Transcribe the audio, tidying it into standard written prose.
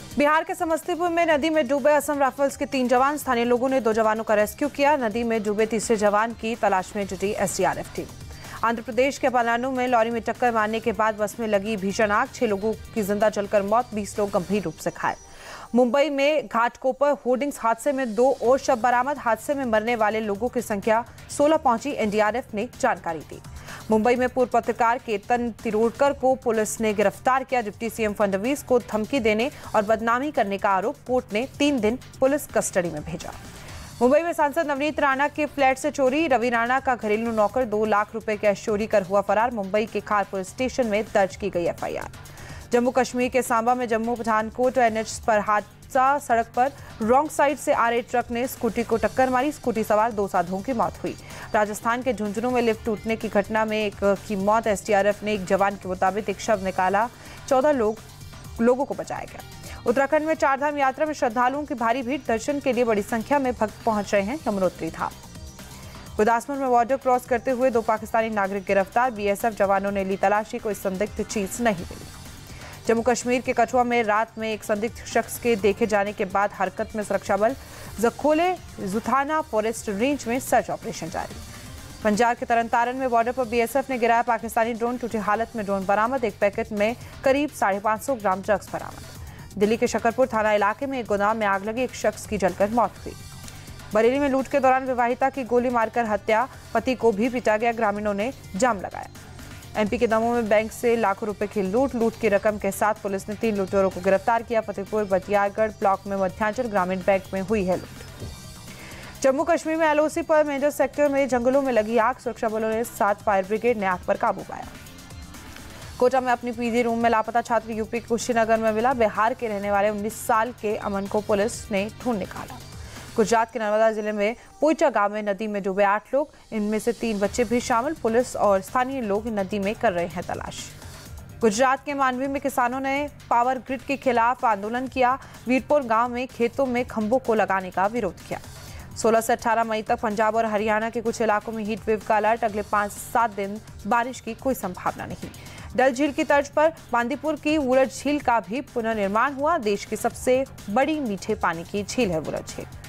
बिहार के समस्तीपुर में नदी में डूबे असम राइफल्स के 3 जवान। स्थानीय लोगों ने 2 जवानों का रेस्क्यू किया। नदी में डूबे तीसरे जवान की तलाश में जुटी एसडीआरएफ टीम। आंध्र प्रदेश के पलानू में लॉरी में टक्कर मारने के बाद बस में लगी भीषण आग। 6 लोगों की जिंदा जलकर मौत, 20 लोग गंभीर रूप से घायल। मुंबई में घाटकोपर होर्डिंग्स हादसे में 2 और शव बरामद। हादसे में मरने वाले लोगों की संख्या 16 पहुंची, एनडीआरएफ ने जानकारी दी। मुंबई में पूर्व पत्रकार केतन तिरोडकर को पुलिस ने गिरफ्तार किया। डिप्टी सीएम फडणवीस को धमकी देने और बदनामी करने का आरोप, कोर्ट ने 3 दिन पुलिस कस्टडी में भेजा। मुंबई में सांसद नवनीत राणा के फ्लैट से चोरी। रवि राणा का घरेलू नौकर 2 लाख रुपए कैश चोरी कर हुआ फरार। मुंबई के खार पुलिस स्टेशन में दर्ज की गई एफआईआर। जम्मू कश्मीर के सांबा में जम्मू पठानकोट एनएच पर हादसा। सड़क पर रॉन्ग साइड से आ रहे ट्रक ने स्कूटी को टक्कर मारी। स्कूटी सवार 2 साधुओं की मौत हुई। राजस्थान के झुंझुनू में लिफ्ट टूटने की घटना में एक की मौत। एसडीआरएफ ने एक जवान के मुताबिक एक शव निकाला। 14 लोगों को बचाया गया। उत्तराखंड में चारधाम यात्रा में श्रद्धालुओं की भारी भीड़। दर्शन के लिए बड़ी संख्या में भक्त पहुंच रहे हैं यमुनोत्री धाम। गुरदासपुर में बॉर्डर क्रॉस करते हुए 2 पाकिस्तानी नागरिक गिरफ्तार। बीएसएफ जवानों ने ली तलाशी, कोई संदिग्ध चीज नहीं मिली। जम्मू कश्मीर के कठुआ में रात में एक संदिग्ध शख्स के देखे जाने के बाद हरकत में सुरक्षा बल। जखोले जुथाना फॉरेस्ट रेंज में सर्च ऑपरेशन जारी। पंजाब के तरनतारन में बॉर्डर पर बीएसएफ ने गिराया पाकिस्तानी ड्रोन। टूटी हालत में ड्रोन बरामद। एक पैकेट में करीब 550 ग्राम ड्रग्स बरामद। दिल्ली के शकरपुर थाना इलाके में एक गोदाम में आग लगी। एक शख्स की जलकर मौत हुई। बरेली में लूट के दौरान विवाहिता की गोली मारकर हत्या। पति को भी पीटा गया। ग्रामीणों ने जाम लगाया। एमपी के दमोह में बैंक से लाखों रुपए की लूट की रकम के साथ पुलिस ने 3 लुटेरों को गिरफ्तार किया। फतेहपुर बटियागढ़ ब्लॉक में मध्यांचल ग्रामीण बैंक में हुई है लूट। जम्मू कश्मीर में एलओसी पर मेजर सेक्टर में जंगलों में लगी आग। सुरक्षा बलों ने 7 फायर ब्रिगेड ने आग पर काबू पाया। कोटा में अपनी पीजी रूम में लापता छात्र यूपी के कुशीनगर में मिला। बिहार के रहने वाले 19 साल के अमन को पुलिस ने ढूंढ निकाला। गुजरात के नर्मदा जिले में पोइचा गांव में नदी में डूबे 8 लोग, इनमें से 3 बच्चे भी शामिल। पुलिस और स्थानीय लोग नदी में कर रहे हैं तलाश। गुजरात के मांडवी में किसानों ने पावर ग्रिड के खिलाफ आंदोलन किया। वीरपुर गांव में खेतों में खंभों को लगाने का विरोध किया। 16 से 18 मई तक पंजाब और हरियाणा के कुछ इलाकों में हीट वेव का अलर्ट। अगले 5-7 दिन बारिश की कोई संभावना नहीं। डल झील की तर्ज पर बांदीपुर की वुलर झील का भी पुनर्निर्माण हुआ। देश की सबसे बड़ी मीठे पानी की झील है वुलर झील।